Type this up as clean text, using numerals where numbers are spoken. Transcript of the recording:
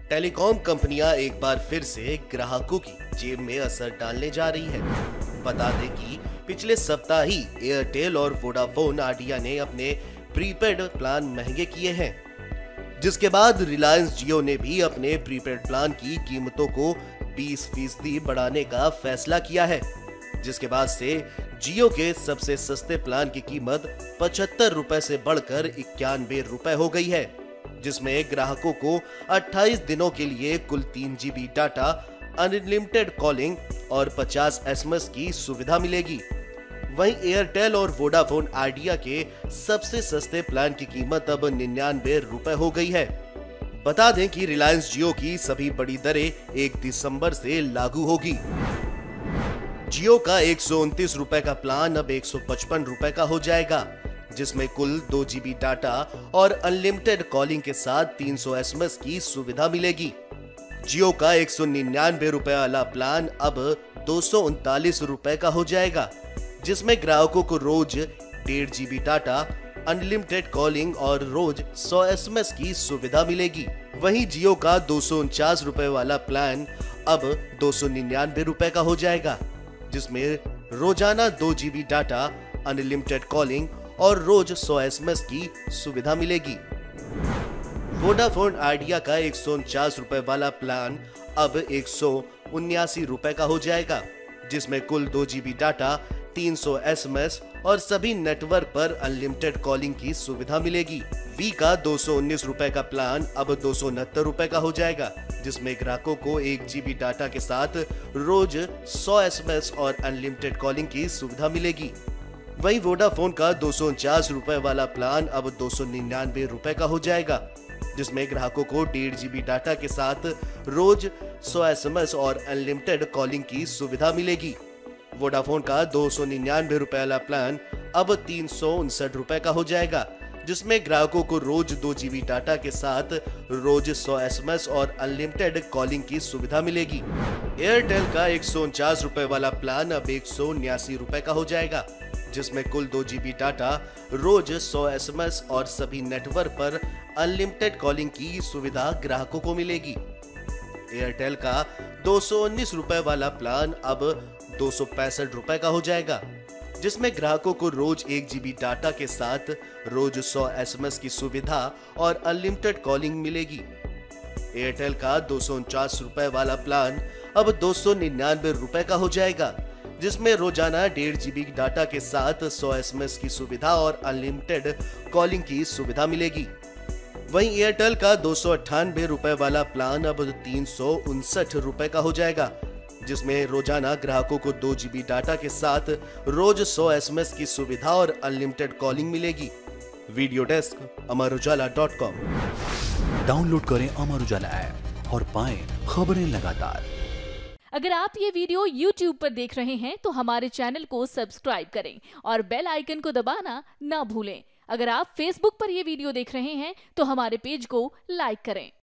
Telecom कंपनियां एक बार फिर से ग्राहकों की जेब में असर डालने जा रही है। बता दें कि पिछले सप्ताह ही एयरटेल और वोडाफोन आइडिया ने अपने प्रीपेड प्लान महंगे किए हैं, जिसके बाद रिलायंस जियो ने भी अपने प्रीपेड प्लान की कीमतों को 20% बढ़ाने का फैसला किया है, जिसके बाद से जियो के सबसे सस्ते प्लान की कीमत 75 रुपए से बढ़कर 91 रुपए हो गई है, जिसमें ग्राहकों को 28 दिनों के लिए कुल 3 GB डाटा, अनलिमिटेड कॉलिंग और 50 SMS की सुविधा मिलेगी। वहीं एयरटेल और वोडाफोन आइडिया के सबसे सस्ते प्लान की कीमत अब 99 रुपए हो गई है। बता दें कि रिलायंस जियो की सभी बड़ी दरें 1 दिसंबर से लागू होगी। जियो का 129 रुपए का प्लान अब 155 रुपए का हो जाएगा, जिसमें कुल 2 GB डाटा और अनलिमिटेड कॉलिंग के साथ 300 SMS की सुविधा मिलेगी। जियो का 199 रुपए वाला प्लान अब 239 रुपए का हो जाएगा, जिसमें ग्राहकों को रोज 1.5 GB डाटा, अनलिमिटेड कॉलिंग और रोज 100 SMS की सुविधा मिलेगी। वहीं जियो का 249 रुपए वाला प्लान अब 299 रुपए का हो जाएगा, जिसमें रोजाना 2 GB डाटा, अनलिमिटेड कॉलिंग और रोज 100 SMS की सुविधा मिलेगी। वोडाफोन आइडिया का 149 रुपए वाला प्लान अब 179 रुपए का हो जाएगा, जिसमें कुल 2 GB डाटा, 300 SMS और सभी नेटवर्क पर अनलिमिटेड कॉलिंग की सुविधा मिलेगी। वी का 219 रुपए का प्लान अब 269 रुपए का हो जाएगा, जिसमें ग्राहकों को 1 GB डाटा के साथ रोज 100 SMS और अनलिमिटेड कॉलिंग की सुविधा मिलेगी। वहीं वोडाफोन का 249 रुपए वाला प्लान अब 299 रुपए का हो जाएगा, जिसमें ग्राहकों को 1.5 GB डाटा के साथ रोज 100 SMS और अनलिमिटेड कॉलिंग की सुविधा मिलेगी। वोडाफोन का 299 रुपए वाला प्लान अब 359 रुपए का हो जाएगा, जिसमें ग्राहकों को रोज 2 GB डाटा के साथ रोज 100 SMS और अनलिमिटेड कॉलिंग की सुविधा मिलेगी। एयरटेल का 149 रुपए वाला प्लान अब 179 रुपए का हो जाएगा, जिसमें कुल 2 GB डाटा, रोज 100 SMS और सभी नेटवर्क पर अनलिमिटेड कॉलिंग की सुविधा ग्राहकों को मिलेगी। एयरटेल का 219 रुपए वाला प्लान अब 265 रुपए का हो जाएगा, जिसमें ग्राहकों को रोज 1 GB डाटा के साथ रोज 100 SMS की सुविधा और अनलिमिटेड कॉलिंग मिलेगी। एयरटेल का 249 रुपए वाला प्लान अब 299 रुपए का हो जाएगा, जिसमें रोजाना 1.5 GB डाटा के साथ 100 SMS की सुविधा और अनलिमिटेड कॉलिंग की सुविधा मिलेगी। वहीं एयरटेल का 298 रुपए वाला प्लान अब 359 रुपए का हो जाएगा, जिसमें रोजाना ग्राहकों को 2 GB डाटा के साथ रोज 100 SMS की सुविधा और अनलिमिटेड कॉलिंग मिलेगी। Video desk amarujala.com। डाउनलोड करें अमर उजाला ऐप और पाएं खबरें लगातार। अगर आप ये वीडियो YouTube पर देख रहे हैं तो हमारे चैनल को सब्सक्राइब करें और बेल आइकन को दबाना ना भूलें। अगर आप Facebook पर ये वीडियो देख रहे हैं तो हमारे पेज को लाइक करें।